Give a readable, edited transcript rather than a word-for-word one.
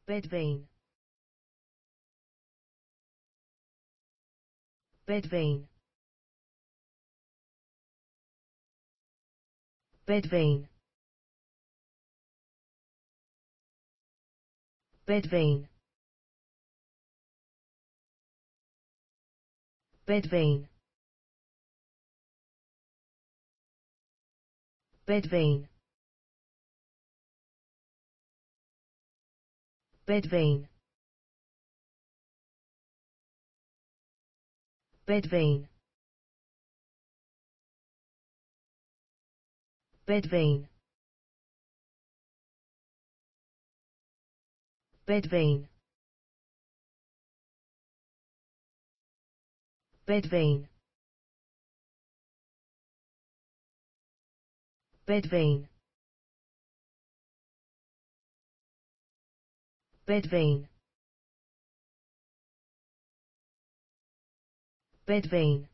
bedvein, bedvein, bedvein, bedvein, bedvein, bedvein, bedvein, bedvein, bedvein, bedvein, bedvein, bedvein, bedvein, bedvein,